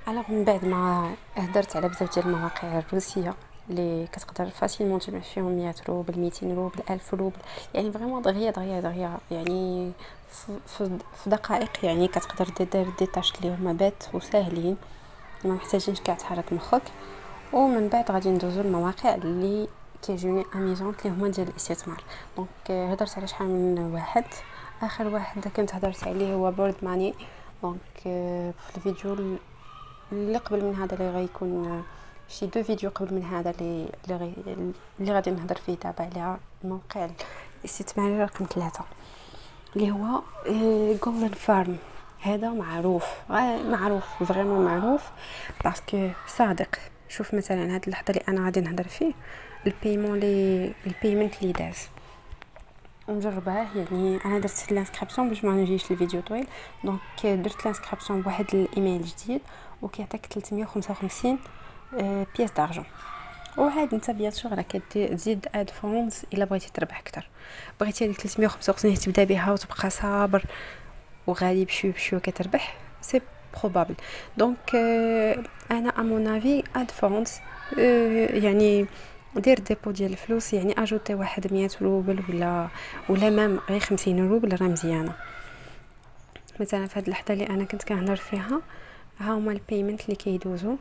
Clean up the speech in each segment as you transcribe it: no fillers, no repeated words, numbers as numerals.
الوغ من بعد ما هدرت على بزاف ديال المواقع الروسيه اللي كتقدر فاسيلمون تجمع فيهم 100 روبل 200 روبل 1000 روبل، يعني فريمون دغيا دغيا دغيا، يعني في دقائق يعني كتقدر دير دي طاش اللي هما بات وساهلين، ما محتاجينش كاع تحرك مخك. ومن بعد غادي ندوزو المواقع اللي كيجوني اميزونط اللي هما ديال الاستثمار. دونك هضرت على شحال من واحد. اخر واحد كنت هضرت عليه هو بورد ماني. دونك في الفيديو اللي قبل من هذا اللي غيكون شي دو فيديو قبل من هذا اللي غادي نهضر فيه دابا على موقع الاستثماري رقم 3 اللي هو جولدن فارم. هذا معروف فريمون معروف باسكو صادق. شوف مثلا هاد اللحظه اللي انا غادي نهضر فيه، البيمنت اللي داز نجرباه. يعني انا درت الانسكريبسيون باش ما نجيش الفيديو طويل، دونك درت الانسكريبسيون بواحد الايميل جديد وكيعطيك 355 بياس دارجون. وعاد انت بيان سور راه كتزيد اد فونز الا بغيتي تربح اكثر. بغيتي هذيك 355 تبدا بها وتبقى صابر وغادي بشوي بشوي كتربح، سي بروبابل. دونك انا امون افي اد فونز، يعني دير ديبو ديال الفلوس، يعني اجوتي واحد 100 روبل ولا مام غير 50 روبل راه مزيانه. مثلا في هذه اللحظه اللي انا كنت كنهضر فيها ها هما البيمنت اللي كيدوزو.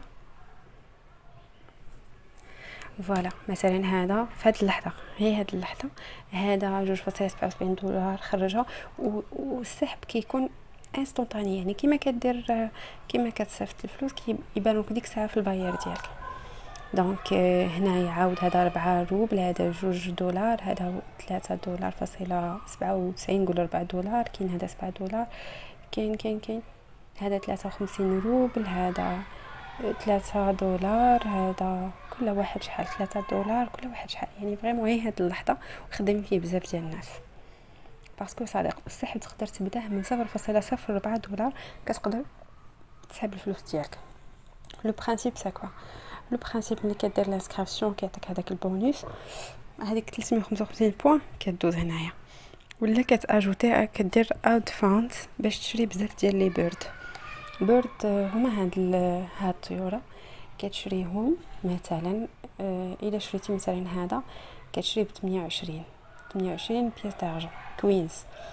فوالا مثلا هذا في هذه اللحظه، هي هذه اللحظه هذا 2.77 دولار خرجها، والسحب كيكون انستونطاني، يعني كيما كتصيفط الفلوس كيبان لك ديك الساعه في الباير ديالك. دونك هنا يعاود هذا 4 روبل، هذا 2 دولار، هذا 3 دولار فاصله 97، نقول 4 دولار، كاين هذا 7 دولار، كاين هذا 53 روبل، هذا 3 دولار، هذا كل واحد شحال 3 دولار كل واحد شحال. يعني فريمون هي هاد اللحظه وخدامين فيه بزاف ديال الناس باسكو صادق. السحب تقدر تبداه من 0.04 دولار، كتقدر تسحب الفلوس ديالك. لو برينسيپ سا كوا، لو برينسيپ ملي كدير لانسكريبسيون كيعطيك هذاك البونوس، هذيك 355 بوين كدوز هنايا، ولا كتاجوتي كدير اد فاند باش تشري بزاف ديال لي بيرد هما هاد الطيوره كتشريهم. مثلا الا شريتي مثلا هذا كتشري ب 28 بياس دارجون كوينز.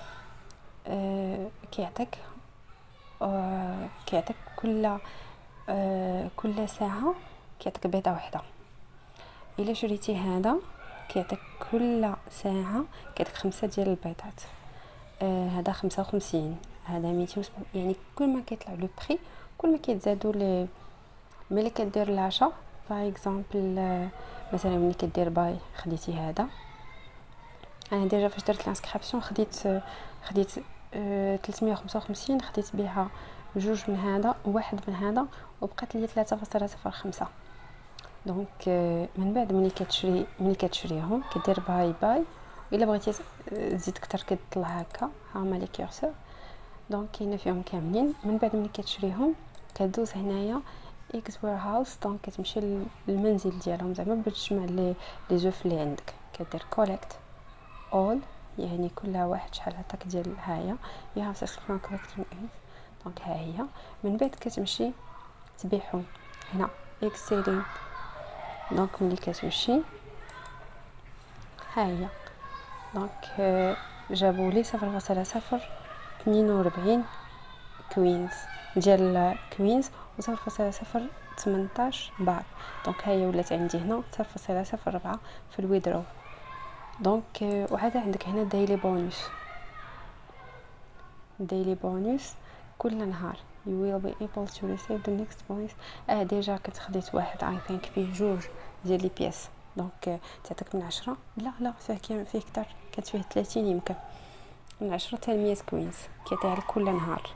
كيعطيك كل ساعه كيعطيك بيضه واحده. الا شريتي هذا كيعطيك كل ساعه كيعطيك 5 ديال البيضات. هذا 55، هذا 200، يعني كل ما كيطلع لو بري كل ما كيتزادوا ملي كدير العشاء. باغ اكزومبل مثلا ملي كدير باي خديتي هذا، انا ديجا فاش درت الانسكريبسيون خديت 355، خديت بها 2 من هذا وواحد من هذا وبقات لي 3.05. دونك من بعد ملي كتشريهم كدير باي الا بغيتي تزيد اكثر كتطلع هكا، ها هما لي كورسور. دونك كاينه فيهم كاملين. من بعد ملي كتشريهم كدوز هنايا اكس وير هاوس، دونك كتمشي للمنزل ديالهم زعما باش تجمع لي زوف اللي عندك. كدير كوليكت اول، يعني كل واحد شحال عطاك ديال هايا يو هاف سبسكريبشن كوليكت. دونك ها هي. من بعد كتمشي تبيعهم هنا اكس سيلين. دونك ملي كتمشي ها هي، دونك جابوا لي 0.042 كوينز ديال كوينز و 0.018 بار. دونك هي ولات عندي هنا 0.04 في الويدرو. دونك وعاد عندك هنا دايلي بونus كل نهار you will be able to receive the next bonus. ديجا كنت خديت واحد اي ثينك فيه 2 ديال لي بياس. دونك تعطيك من 10، لا فيه كتر، كانت فيه 30 يمكن، من 10 حتى 100 كوينز كيعطيها لك كل نهار.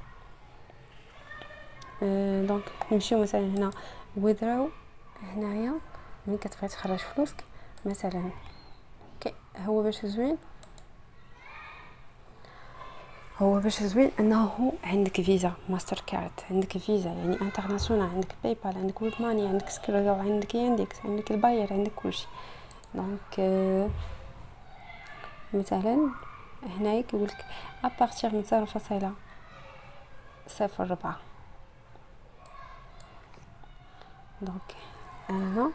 دونك نمشيو مثلا هنا withdraw. هنايا ملي كتبغي تخرج فلوسك مثلا هو باش زوين انه عندك فيزا ماستر كارد، عندك فيزا يعني انترناسيونال، عندك باي بال، عندك ويب ماني، عندك سكريو، عندك ياندكس، عندك الباير، عندك كلشي. دونك مثلا هنايا كيقولك ابارتيغ من 0.04 دونك انا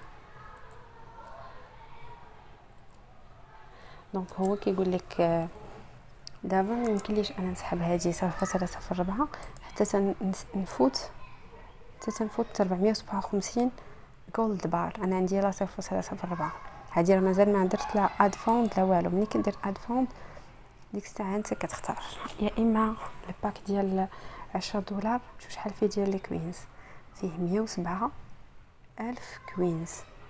دونك هو كيقول لك دابا ما يمكنليش انا نسحب هذه 0.04 حتى نفوت تنفوت 457 جولد بار. انا عندي لا 0.04 هذه راه مازال ما درت لا اد فوند لا والو. ملي كندير اد فوند ديك الساعه انت كتختار يا اما الباك ديال $10 شوف شحال فيه ديال لي كوينز. فيه 107 ألف كوينز.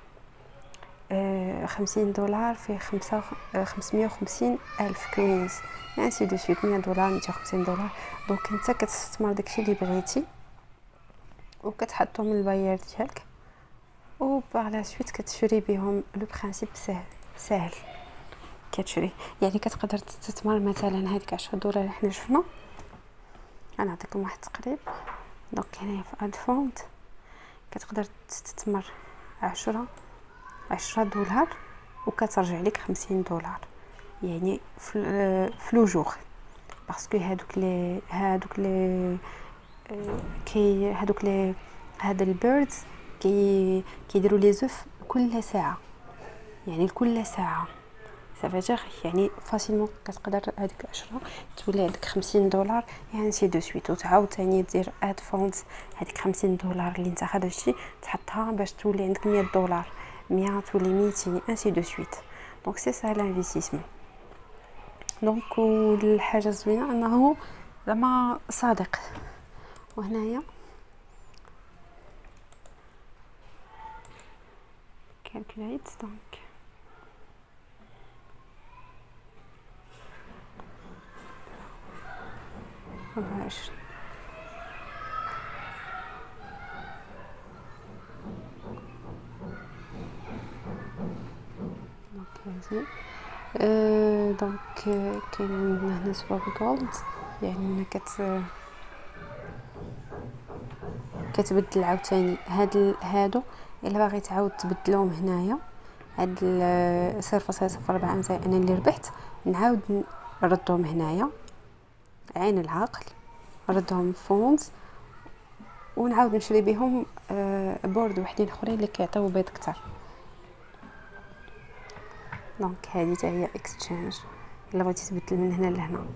$50 فيه 550 ألف كوينز انسي دو سويت. $100 $250. دونك انت كتستثمر داكشي اللي بغيتي وكتحطو من الباير ديالك و باغ لا سويت كتشري بهم. لو برينسيپ سهل كتشري يعني كتقدر تستثمر مثلا هذيك $10 اللي حنا شفنا. انا نعطيكم واحد التقريب. دونك هنايا في اد فوند كتقدر تستثمر $10 وكترجع لك $50 يعني في لو جور. باسكو هادوك لي هاد البيردز كيديروا لي زوف كل ساعه يعني كل ساعه. سافاجير يعني فاسيلمون كتقدر هذيك 10 تولي عندك $50 يعني سي دو سويت. وتعاود ثاني دير اد فوند هذيك $50 اللي انت خرجتي تحطها باش تولي عندك $100 100 تولي 200 انسي دو سويت. دونك سي سا لانفستيسمون. دونك والحاجه الزوينه انه زعما صادق. وهنايا كالكوليت دونك باش دونك كاين عندنا هنا سواب جولد يعني كتبدل عاوتاني هادو الا باغي تعاود تبدلهم هنايا هاد 0.04 مثلا انا اللي ربحت نعاود نردهم هنايا عين العقل نردهم فونز ونعاود نشري بهم بورد وحدين اخرين اللي كيعطيو بيض كتر. دونك هذه حتى هي اكسشينج الا بغيتي تبدل من هنا لهنا.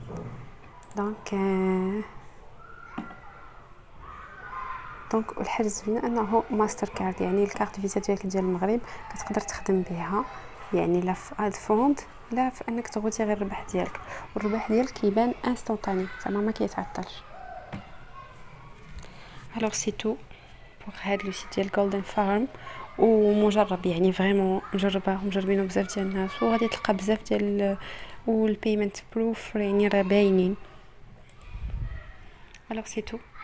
دونك والحاجه الزوينه انه ماستر كارد يعني الكارت فيزا ديالك ديال المغرب كتقدر تخدم بها يعني لا في اد فوند لا في انك تغوتي غير الربح ديالك. والربح ديالك كيبان انستونطاني زعما ما كيتعطلش. الوغ سي تو بوغ هاد لو سيت ديال جولدن فارم ومجرب يعني فريمون مجربينه بزاف ديال الناس وغادي تلقى بزاف ديال والبيمنت بروف يعني راه باينين. الوغ سي تو.